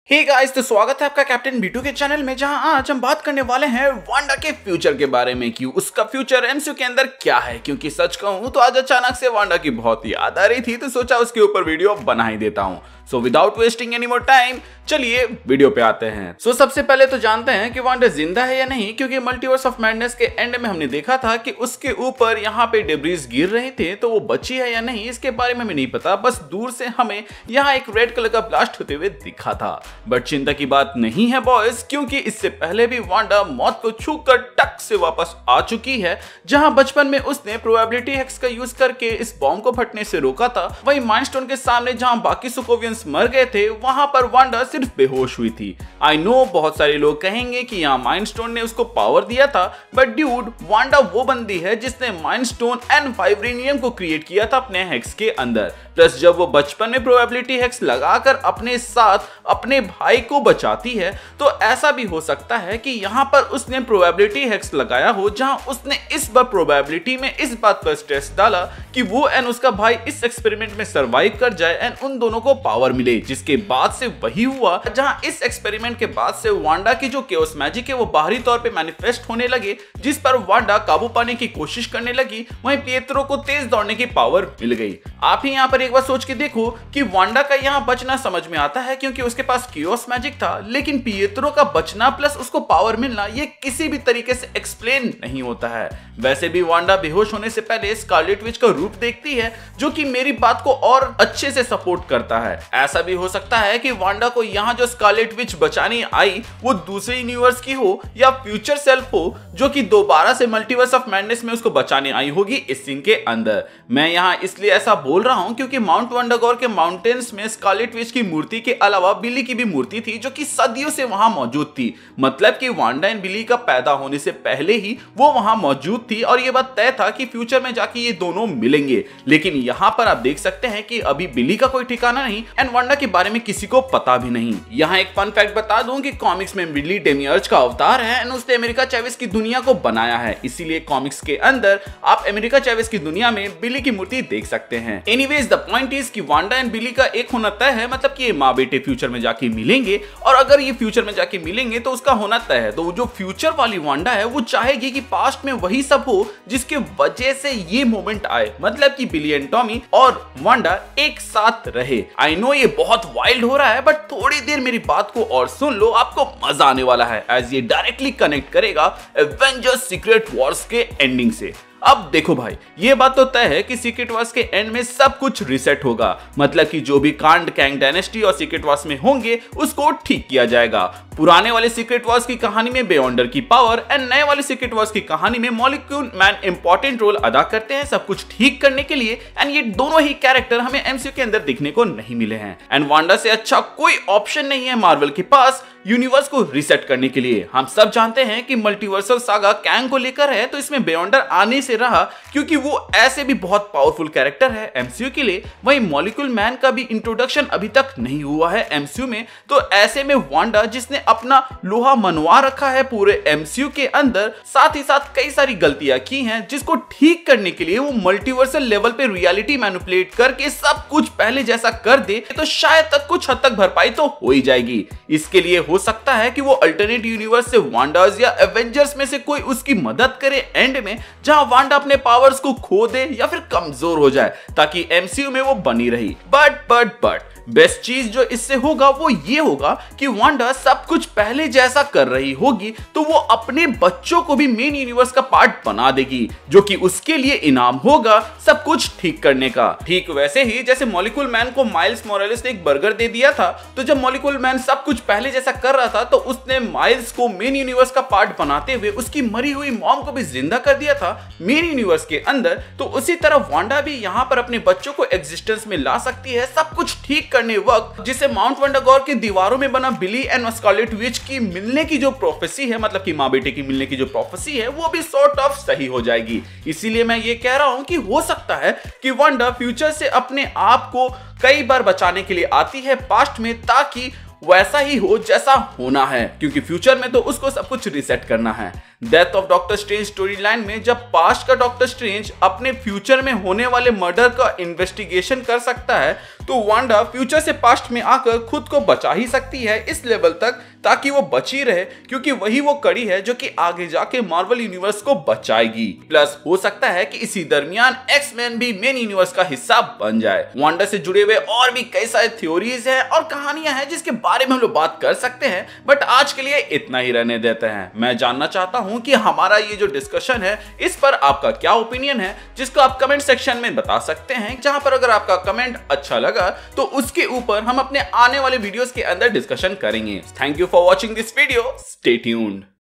Hey guys, तो स्वागत है आपका कैप्टन बीटू के चैनल में, जहां आज हम बात करने वाले हैं वांडा के फ्यूचर के बारे में कि उसका फ्यूचर एमसीयू के अंदर क्या है। क्योंकि सच कहूं तो आज अचानक से वांडा की बहुत याद आ रही थी, तो सोचा उसके ऊपर वीडियो बना ही देता हूं। So without wasting any more time चलिए वीडियो पे आते हैं। सबसे पहले तो जानते हैं कि वांडा जिंदा है या नहीं, क्योंकि मल्टीवर्स ऑफ मैडनेस के एंड में हमने देखा था कि उसके ऊपर यहाँ पे डेब्रीज गिर रहे थे, तो वो बची है या नहीं इसके बारे में हमें नहीं पता। बस दूर से हमें यहाँ एक रेड कलर का ब्लास्ट होते हुए दिखा था। बट चिंता की बात नहीं है बॉयज, क्योंकि इससे पहले भी वांडा मौत को छूकर टक से वापस आ चुकी है। जहां बचपन में उसने प्रोबेबिलिटी हैक्स का यूज करके इस बॉम्ब को फटने से रोका था, वही माइंडस्टोन के सामने जहां बाकी सोकोवियंस मर गए थे, वहां पर वांडा सिर्फ बेहोश हुई थी। आई नो बहुत सारे लोग कहेंगे कि यहाँ माइंडस्टोन ने उसको पावर दिया था, बट ड्यूड, वांडा वो बंदी है जिसने माइंडस्टोन एंड वाइब्रेनियम को क्रिएट किया था अपने हैक्स के अंदर। प्लस जब वो बचपन में प्रोबेबिलिटी हैक्स लगाकर अपने साथ अपने भाई को बचाती है, तो ऐसा भी हो सकता है कि यहाँ पर उसने प्रोबेबिलिटी हैक्स लगाया हो, जहां उसने इस बार प्रोबेबिलिटी में इस बात पर स्ट्रेस डाला कि वो एंड उसका भाई इस एक्सपेरिमेंट में सरवाइव कर जाए एंड उन दोनों को पावर मिले। जिसके बाद से वही हुआ, जहां इस एक्सपेरिमेंट के बाद से वांडा की जो केओस मैजिक है वो बाहरी तौर पे मैनिफेस्ट होने लगे, जिस पर वांडा काबू पाने की कोशिश करने लगी। वहीं पिएत्रो को तेज दौड़ने की पावर मिल गई। आप ही यहाँ पर एक बार सोच के देखो कि वांडा का यहाँ बचना समझ में आता है क्योंकि उसके पास केओस मैजिक था, लेकिन पिएत्रो का बचना प्लस उसको पावर मिलना ये किसी भी तरीके से एक्सप्लेन नहीं होता है। वैसे भी वांडा बेहोश होने से पहले स्कारलेट विच का रूप देखती है, जो कि मेरी बात को और अच्छे से सपोर्ट करता है। ऐसा भी हो सकता है कि वांडा को यहाँ जो स्कारलेट विच बचाने आई वो दूसरे यूनिवर्स की हो या फ्यूचर सेल्फ हो, जो कि दोबारा से मल्टीवर्स ऑफ मैडनेस में उसको बचाने आई होगी इस सीन के अंदर। मैं यहाँ इसलिए ऐसा बोल रहा हूँ क्योंकि माउंट वंडागोर के माउंटेन्स में स्कारलेट विच की मूर्ति के अलावा बिली की भी मूर्ति थी, जो कि सदियों से वहां मौजूद थी। मतलब कि वांडा एंड बिली का पैदा होने से पहले ही वो वहां मौजूद थी और ये बात तय था कि फ्यूचर में जाके ये दोनों मिलेंगे। लेकिन यहाँ पर आप देख सकते हैं कि अभी बिली का कोई ठिकाना नहीं एंड वांडा के बारे में किसी को पता भी नहीं। यहाँ एक फन फैक्ट बता दूं कि कॉमिक्स में बिली डेमियर्ज का अवतार है एंड उसने अमेरिका चैवेस की दुनिया को बनाया है, इसीलिए कॉमिक्स के अंदर आप अमेरिका चैवेस की दुनिया में बिली की मूर्ति देख सकते हैं। एनीवेज द पॉइंट इज कि वांडा एंड बिली का एक होना तय है, मतलब कि ये माँ बेटे फ्यूचर में जाके मिलेंगे, और अगर ये फ्यूचर में जाके मिलेंगे तो उसका होना तय है। तो जो फ्यूचर वाली वांडा है वो चाहेगी कि पास्ट में वही सब हो जिसके वजह से ये मोमेंट आए, मतलब कि बिली एंड टॉमी और वांडा एक साथ रहे। आई नो ये बहुत वाइल्ड हो रहा है, बट थोड़ी देर मेरी बात को और सुन लो, आपको मजा आने वाला है एज ये डायरेक्टली कनेक्ट करेगा एवेंजर्स सीक्रेट वॉर्स के एंडिंग से। अब देखो भाई, ये बात तो तय है कि सीक्रेट वॉर्स के एंड में सब कुछ रिसेट होगा, मतलब कि जो भी कांड कैंग डायनेस्टी और सीक्रेट वॉर्स में होंगे उसको ठीक किया जाएगा। पुराने वाले सीक्रेट वॉर्स की कहानी में बेयॉन्डर की पावर एंड नए वाले सीक्रेट वॉर्स की कहानी में मॉलिक्यूल मैन इंपॉर्टेंट रोल अदा करते हैं सब कुछ ठीक करने के लिए, एंड ये दोनों ही कैरेक्टर हमें एमसीयू के अंदर दिखने को नहीं मिले हैं। एंड वांडा से अच्छा कोई ऑप्शन नहीं है मार्वल के पास यूनिवर्स को रिसेट करने के लिए। हम सब जानते हैं कि मल्टीवर्सल सागा कैंग को लेकर है, तो इसमें बेयॉन्डर आने से रहा क्योंकि वो ऐसे भी बहुत पावरफुल कैरेक्टर है एमसीयू के लिए। वहीं मॉलिक्यूल मैन का भी इंट्रोडक्शन अभी तक नहीं हुआ है एमसीयू में, तो ऐसे में वांडा जिसने अपना लोहा मनवा रखा है पूरे एमसीयू के अंदर, साथ ही साथ कई सारी गलतियां की हैं, जिसको ठीक करने के लिए वो मल्टीवर्सल लेवल पे रियलिटी मैनिपुलेट करके सब कुछ पहले जैसा कर दे, तो शायद तक कुछ हद तक भरपाई तो हो ही जाएगी। इसके लिए हो सकता है कि वो अल्टरनेट यूनिवर्स से वांडास या एवेंजर्स में से कोई उसकी मदद करे एंड में, जहां वांडा अपने पावर्स को खो दे या फिर कमजोर हो जाए, ताकि एमसीयू में वो बनी रही। बट बेस्ट चीज जो इससे होगा वो ये होगा कि वांडा सब कुछ पहले जैसा कर रही होगी, तो वो अपने बच्चों को भी मेन यूनिवर्स का पार्ट बना देगी, जो कि उसके लिए इनाम होगा सब कुछ ठीक करने का। ठीक वैसे ही जैसे मॉलिक्यूल मैन को माइल्स मोरालेस ने एक बर्गर दे दिया था, तो जब मॉलिक्यूल मैन सब कुछ पहले जैसा कर रहा था तो उसने माइल्स को मेन यूनिवर्स का पार्ट बनाते हुए उसकी मरी हुई मॉम को भी जिंदा कर दिया था मेन यूनिवर्स के अंदर। तो उसी तरह वांडा भी यहाँ पर अपने बच्चों को एग्जिस्टेंस में ला सकती है सब कुछ ठीक करने वक्त, जिसे माउंट वंडागोर की दीवारों में बना बिली एंड स्कारलेट विच की मिलने की जो प्रोफेसी है, मतलब कि माँ बेटे की मिलने की जो प्रोफेसी है, वो भी सॉर्ट ऑफ सही हो जाएगी। इसीलिए मैं ये कह रहा हूं कि हो सकता है कि वांडा फ्यूचर से अपने आप को कई बार बचाने के लिए आती है पास्ट में, ताकि वैसा ही हो जैसा होना है, क्योंकि फ्यूचर में तो उसको सब कुछ रिसेट करना है। Death of Doctor Strange story line में जब पास्ट का डॉक्टर स्ट्रेंज अपने फ्यूचर में होने वाले मर्डर का इन्वेस्टिगेशन कर सकता है, तो वांडा फ्यूचर से पास्ट में आकर खुद को बचा ही सकती है इस लेवल तक, ताकि वो बची रहे, क्योंकि वही वो कड़ी है जो कि आगे जाके मार्वल यूनिवर्स को बचाएगी। प्लस हो सकता है कि इसी दरमियान एक्स-मैन भी मेन यूनिवर्स का हिस्सा बन जाए। वांडा से जुड़े हुए और भी कई सारे थ्योरीज हैं और कहानियां हैं जिसके बारे में हम लोग बात कर सकते हैं, बट आज के लिए इतना ही रहने देते हैं। मैं जानना चाहता हूं कि हमारा ये जो डिस्कशन है इस पर आपका क्या ओपिनियन है, जिसको आप कमेंट सेक्शन में बता सकते हैं, जहां पर अगर आपका कमेंट अच्छा लगा तो उसके ऊपर हम अपने आने वाले वीडियोस के अंदर डिस्कशन करेंगे। Thank you for watching this video, stay tuned.